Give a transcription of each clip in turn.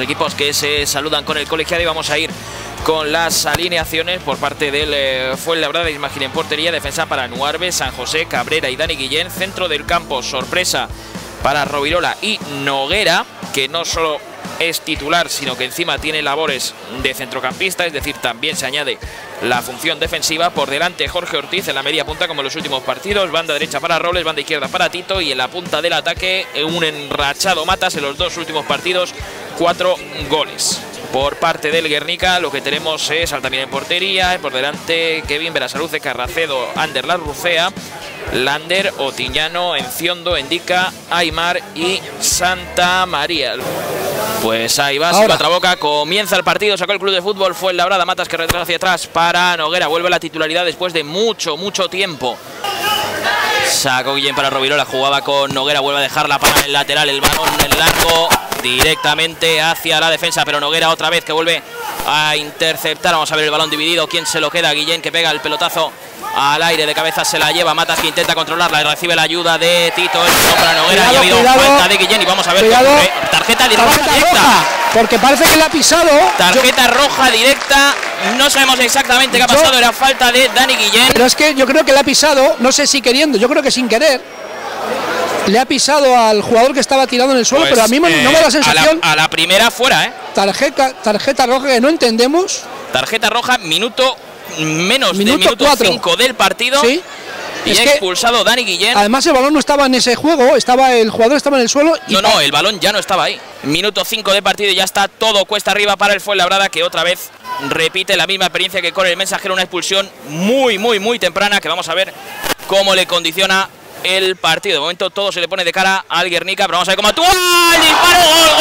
equipos que se saludan con el colegiado y vamos a ir con las alineaciones por parte del Fuenlabrada. Isma Gil en portería, defensa para Nuarbe, San José, Cabrera y Dani Guillén. Centro del campo, sorpresa para Rovirola y Noguera, que no solo es titular, sino que encima tiene labores de centrocampista, es decir, también se añade la función defensiva. Por delante Jorge Ortiz en la media punta como en los últimos partidos, banda derecha para Robles, banda izquierda para Tito y en la punta del ataque un enrachado Matas en los dos últimos partidos, 4 goles. Por parte del Guernica lo que tenemos es Altamira en portería, por delante Kevin, Berasaluce, Carracedo, Ander Larrucea, Lander, Otiñano, Enciondo, Endica, Aymar y Santa María. Pues ahí va, Silva Traboca, comienza el partido, sacó el club de fútbol Fuenlabrada, Matas que retrasa hacia atrás para Noguera, vuelve a la titularidad después de mucho tiempo. Sacó Guillén para Rovirola, jugaba con Noguera, vuelve a dejarla para el lateral, el balón en largo directamente hacia la defensa, pero Noguera otra vez que vuelve a interceptar. Vamos a ver el balón dividido, quién se lo queda, Guillén que pega el pelotazo al aire, de cabeza se la lleva, Matas que intenta controlarla y recibe la ayuda de Tito, el para Noguera, y ha habido falta de Guillén y vamos a ver tarjeta directa. Porque parece que le ha pisado. Tarjeta roja directa, no sabemos exactamente qué ha pasado, era falta de Dani Guillén. Pero es que yo creo que le ha pisado, no sé si queriendo, yo creo que sin querer. Le ha pisado al jugador que estaba tirado en el suelo, pues, pero a mí no me da la sensación. A la primera fuera, Tarjeta roja que no entendemos. Tarjeta roja, minuto 5 del partido. Sí. Y es expulsado Dani Guillén. Además el balón no estaba en ese juego, el jugador estaba en el suelo. Y no, el balón ya no estaba ahí. Minuto 5 de partido y ya está todo cuesta arriba para el Fuenlabrada, que otra vez repite la misma experiencia que con el Mensajero, una expulsión muy temprana que vamos a ver cómo le condiciona el partido. De momento todo se le pone de cara al Guernica, pero vamos a ver cómo actúa. ¡El disparo!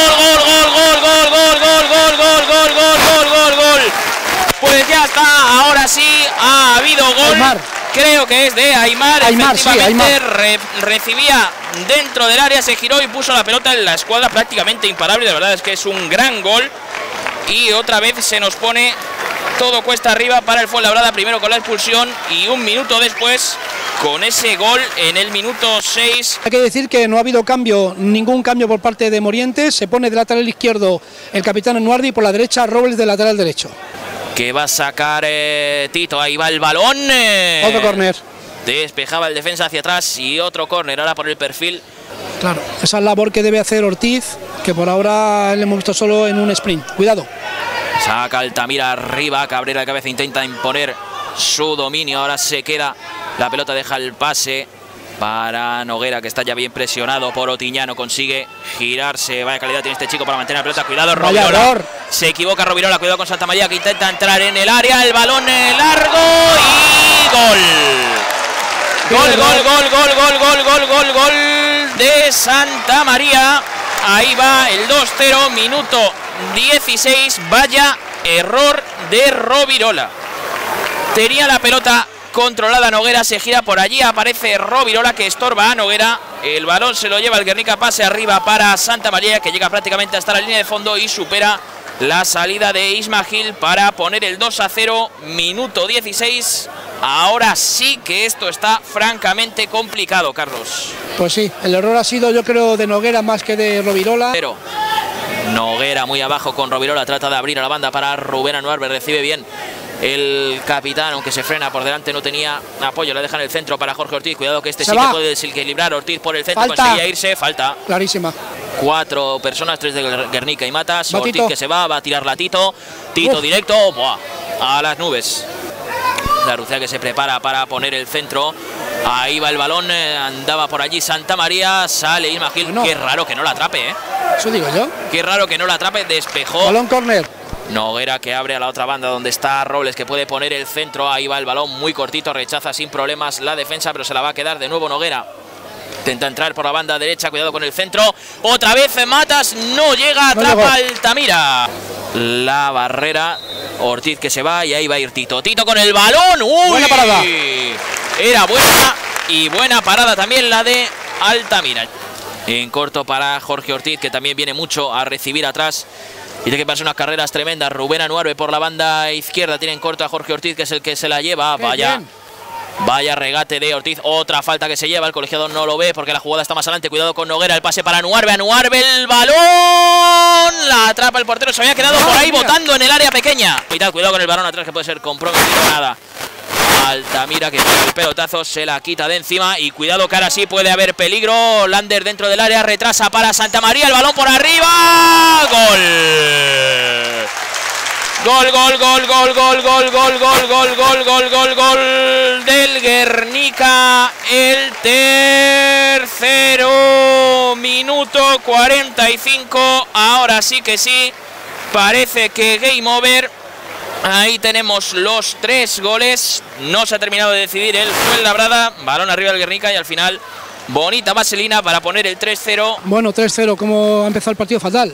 ¡Gol! Pues ya está, ahora sí ha habido gol. Aymar. Creo que es de Aymar. Efectivamente, recibía dentro del área, se giró y puso la pelota en la escuadra prácticamente imparable. De verdad es que es un gran gol. Y otra vez se nos pone todo cuesta arriba para el Fuenlabrada, primero con la expulsión y un minuto después con ese gol en el minuto 6. Hay que decir que no ha habido ningún cambio por parte de Morientes. Se pone de lateral izquierdo el capitán Enuardi y por la derecha Robles de lateral derecho. Que va a sacar Tito, ahí va el balón. Otro córner. Despejaba el defensa hacia atrás y otro córner ahora por el perfil. Claro, esa es la labor que debe hacer Ortiz, que por ahora le hemos visto solo en un sprint. Cuidado. Saca Altamira arriba, Cabrera de cabeza intenta imponer su dominio, ahora se queda, la pelota deja el pase para Noguera, que está ya bien presionado por Otiñano, consigue girarse, vaya calidad tiene este chico para mantener la pelota, cuidado Rovirola, se equivoca Rovirola, cuidado con Santa María que intenta entrar en el área, el balón largo y gol de Santa María. Ahí va el 2-0, minuto 16, vaya error de Rovirola. Tenía la pelota controlada Noguera, se gira por allí, aparece Rovirola que estorba a Noguera, el balón se lo lleva el Guernica, pase arriba para Santa María que llega prácticamente hasta la línea de fondo y supera la salida de Isma Gil para poner el 2-0, minuto 16. Ahora sí que esto está francamente complicado, Carlos. Pues sí, el error ha sido yo creo de Noguera más que de Rovirola. Pero Noguera muy abajo con Rovirola, trata de abrir a la banda para Rubén Anuarbe, recibe bien el capitán, aunque se frena por delante, no tenía apoyo, le dejan el centro para Jorge Ortiz, cuidado que este sí que puede desequilibrar, Ortiz por el centro, conseguía irse, falta. Clarísima. 4 personas, 3 de Guernica y Matas, Ortiz que se va a tirar la Tito directo, ¡buah!, a las nubes. La Rucea que se prepara para poner el centro, ahí va el balón, andaba por allí Santa María, sale Isma Gil, qué raro que no la atrape, Eso digo yo. Qué raro que no la atrape, despejó. Balón córner. Noguera que abre a la otra banda donde está Robles que puede poner el centro, ahí va el balón muy cortito, rechaza sin problemas la defensa pero se la va a quedar de nuevo Noguera. Intenta entrar por la banda derecha, cuidado con el centro, otra vez Matas, no llega, atrapa Altamira. La barrera, Ortiz que se va y ahí va a ir Tito con el balón. ¡Uy! Buena parada. Era buena y buena parada también la de Altamira. En corto para Jorge Ortiz que también viene mucho a recibir atrás. Y tiene que pasar unas carreras tremendas. Rubén Anuarbe por la banda izquierda. Tiene en corto a Jorge Ortiz, que es el que se la lleva. Vaya Vaya regate de Ortiz, otra falta que se lleva, el colegiado no lo ve porque la jugada está más adelante. Cuidado con Noguera, el pase para Anuarbe, Anuarbe el balón, la atrapa el portero, se había quedado por ahí botando en el área pequeña. Cuidado con el balón atrás que puede ser comprometido, nada. Altamira que con el pelotazo se la quita de encima y cuidado que ahora sí puede haber peligro. Lander dentro del área, retrasa para Santamaría, el balón por arriba, gol. Gol del Guernica, el tercero, minuto 45, ahora sí que sí, parece que game over. Ahí tenemos los 3 goles, no se ha terminado de decidir el Fuenlabrada, balón arriba del Guernica y al final bonita vaselina para poner el 3-0. Bueno, 3-0, ¿cómo ha empezado el partido? Fatal.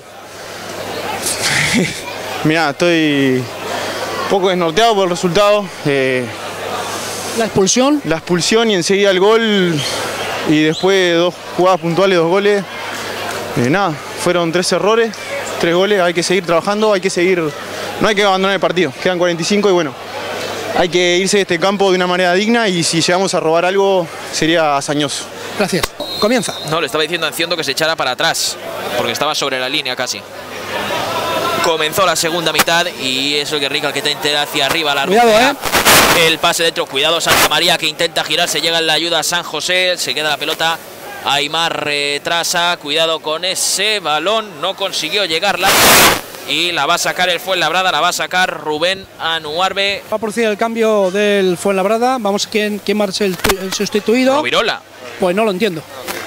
Mirá, estoy un poco desnorteado por el resultado. La expulsión. La expulsión y enseguida el gol y después de 2 jugadas puntuales, 2 goles. Nada, fueron 3 errores, 3 goles, hay que seguir trabajando, hay que seguir... No hay que abandonar el partido, quedan 45 y bueno, hay que irse de este campo de una manera digna y si llegamos a robar algo sería hazañoso. Gracias. Comienza. No, le estaba diciendo a Enciendo que se echara para atrás, porque estaba sobre la línea casi. Comenzó la segunda mitad y eso que Rica que intenta hacia arriba la cuidado, ruta. El pase dentro, cuidado Santamaría que intenta girar, se llega en la ayuda a San José, se queda la pelota. Aymar retrasa, cuidado con ese balón, no consiguió llegarla. Y la va a sacar el Fuenlabrada, la va a sacar Rubén Anuarbe. Va a producir el cambio del Fuenlabrada. Vamos, ¿quién marcha el sustituido? Rovirola. Pues no lo entiendo.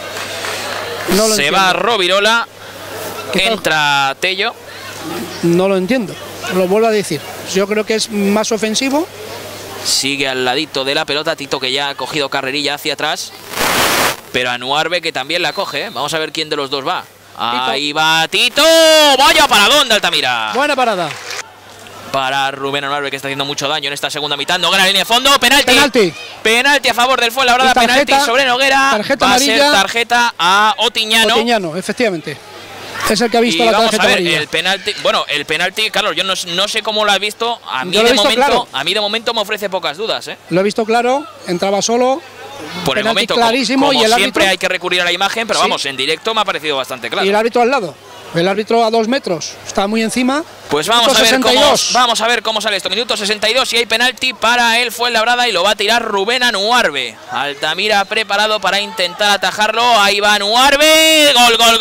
Se va Rovirola, entra Tello. No lo entiendo, lo vuelvo a decir. Yo creo que es más ofensivo. Sigue al ladito de la pelota, Tito que ya ha cogido carrerilla hacia atrás. Pero Anuarbe que también la coge, Vamos a ver quién de los dos va. Ahí va Tito. Vaya paradón de Altamira. Buena parada. Para Rubén Anuarbe que está haciendo mucho daño en esta segunda mitad. Noguera línea de fondo. Penalti. Penalti a favor del Fuenlabrada. Penalti sobre Noguera. Tarjeta va amarilla. A ser tarjeta a Otiñano. Otiñano, efectivamente. Es el que ha visto la tarjeta amarilla. El penalti. Bueno, el penalti, Carlos, yo no sé cómo lo has visto. A mí de momento me ofrece pocas dudas. Lo he visto claro. Entraba solo. Por el momento, clarísimo, como y el siempre árbitro, hay que recurrir a la imagen, pero vamos, en directo me ha parecido bastante claro. Y el árbitro al lado, el árbitro a 2 metros, está muy encima. Pues vamos a ver cómo sale esto. Minuto 62 y hay penalti para el Fuenlabrada y lo va a tirar Rubén Anuarbe. Altamira preparado para intentar atajarlo. Ahí va Anuarbe.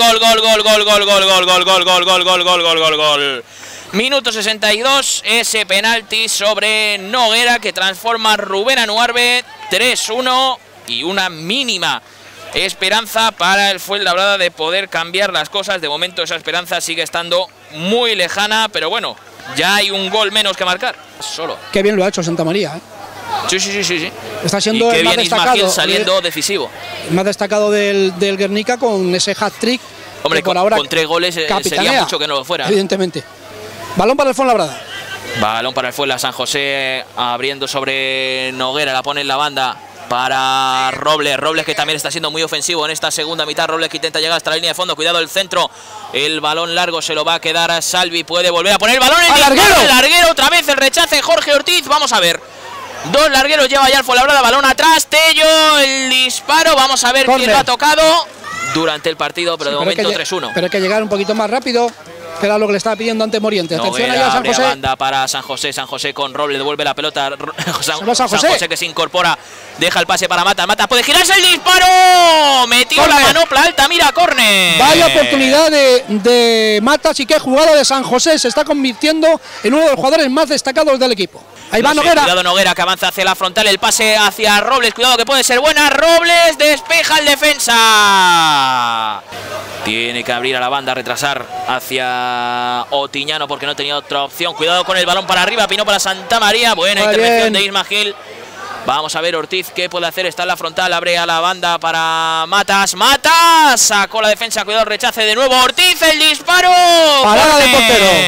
Gol. Minuto 62, ese penalti sobre Noguera que transforma a Rubén Anuarbe. 3-1 y una mínima esperanza para el Fuenlabrada de poder cambiar las cosas. De momento esa esperanza sigue estando muy lejana, pero bueno, ya hay un gol menos que marcar. Solo. Qué bien lo ha hecho Santamaría, Sí. Está siendo y qué el más bien destacado, Ismael saliendo decisivo. El más destacado del Guernica con ese hat-trick. Hombre, por ahora con 3 goles sería mucho que no lo fuera. Evidentemente. Balón para el Fuenlabrada. Balón para el Fuenla, San José abriendo sobre Noguera, la pone en la banda para Robles que también está siendo muy ofensivo en esta segunda mitad. Robles que intenta llegar hasta la línea de fondo, cuidado el centro, el balón largo se lo va a quedar a Salvi, puede volver a poner el balón en el larguero, otra vez el rechace Jorge Ortiz, vamos a ver. 2 largueros lleva ya el Fuenlabrada, balón atrás, Tello, el disparo, vamos a ver quién lo ha tocado durante el partido, pero de momento 3-1. Pero hay que llegar un poquito más rápido, que era lo que le estaba pidiendo ante Moriente. Atención ahí a San José. Banda para San José con Robles, devuelve la pelota. San José que se incorpora, deja el pase para Mata, puede girarse el disparo. Metió corner. La manopla alta, mira, córner. Vaya oportunidad de Matas y qué jugada de San José. Se está convirtiendo en uno de los jugadores más destacados del equipo. Ahí va Noguera. Cuidado Noguera que avanza hacia la frontal, el pase hacia Robles, cuidado que puede ser buena. Robles despeja el defensa. Tiene que abrir a la banda, retrasar hacia Otiñano porque no tenía otra opción. Cuidado con el balón para arriba, Pino para Santamaría. Buena intervención de Isma Gil. Vamos a ver Ortiz qué puede hacer. Está en la frontal, abre a la banda para Matas. Sacó la defensa, cuidado, rechace de nuevo. Ortiz, el disparo. Parada de portero.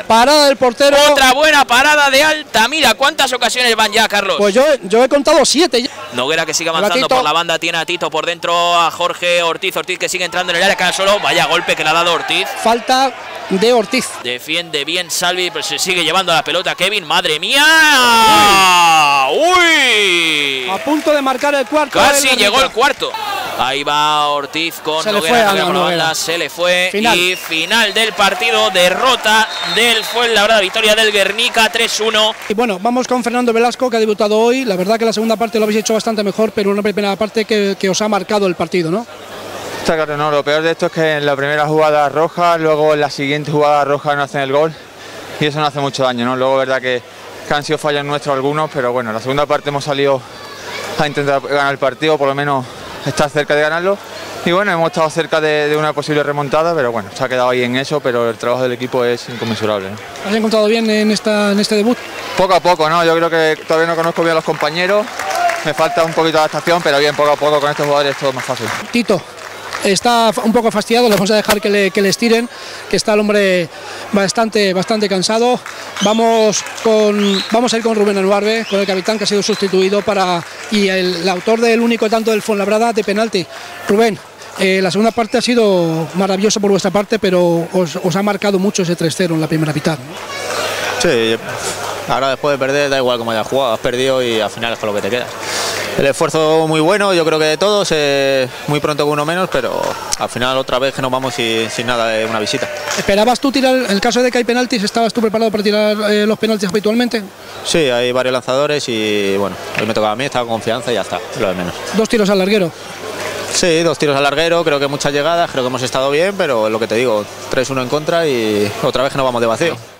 Parada del portero. Otra buena parada de Altamira. ¿Cuántas ocasiones van ya, Carlos? Pues yo he contado 7 ya. Noguera que sigue avanzando por la banda, tiene a Tito por dentro, a Jorge Ortiz que sigue entrando en el área, cae al suelo, vaya golpe que le ha dado Ortiz. Falta de Ortiz. Defiende bien Salvi, pero se sigue llevando la pelota Kevin, madre mía. ¡Uy! A punto de marcar el cuarto. Casi llegó el cuarto. Ahí va Ortiz con Noguera, se le fue. Y final del partido, derrota del Fuenlabrada, victoria del Guernica 3-1. Y bueno, vamos con Fernando Velasco, que ha debutado hoy. La verdad que la segunda parte lo habéis hecho bastante mejor, pero una primera parte que os ha marcado el partido, ¿no? Está claro, no, lo peor de esto es que en la primera jugada roja, luego en la siguiente jugada roja no hacen el gol y eso no hace mucho daño, ¿no? Luego verdad que han sido fallos nuestros algunos, pero bueno, en la segunda parte hemos salido a intentar ganar el partido, por lo menos estar cerca de ganarlo. Y bueno, hemos estado cerca de una posible remontada, pero bueno, se ha quedado ahí en eso, pero el trabajo del equipo es inconmensurable, ¿no? ¿Has encontrado bien en este debut? Poco a poco, ¿no? Yo creo que todavía no conozco bien a los compañeros, me falta un poquito de adaptación, pero bien, poco a poco con estos jugadores es todo más fácil. Tito está un poco fastidiado, le vamos a dejar que le estiren, que está el hombre bastante cansado. Vamos a ir con Rubén Anuarbe, con el capitán que ha sido sustituido y el autor del único tanto del Fuenlabrada de penalti. Rubén, la segunda parte ha sido maravillosa por vuestra parte, pero os ha marcado mucho ese 3-0 en la primera mitad, ¿no? Sí, ahora después de perder da igual cómo hayas jugado, has perdido y al final es con lo que te queda. El esfuerzo muy bueno, yo creo que de todos, muy pronto con uno menos, pero al final otra vez que nos vamos sin nada de una visita. ¿Esperabas tú tirar, en el caso de que hay penaltis, estabas tú preparado para tirar los penaltis habitualmente? Sí, hay varios lanzadores y bueno, hoy me tocaba a mí, estaba con confianza y ya está, lo de menos. 2 tiros al larguero. Sí, 2 tiros al larguero, creo que muchas llegadas, creo que hemos estado bien, pero lo que te digo, 3-1 en contra y otra vez que nos vamos de vacío.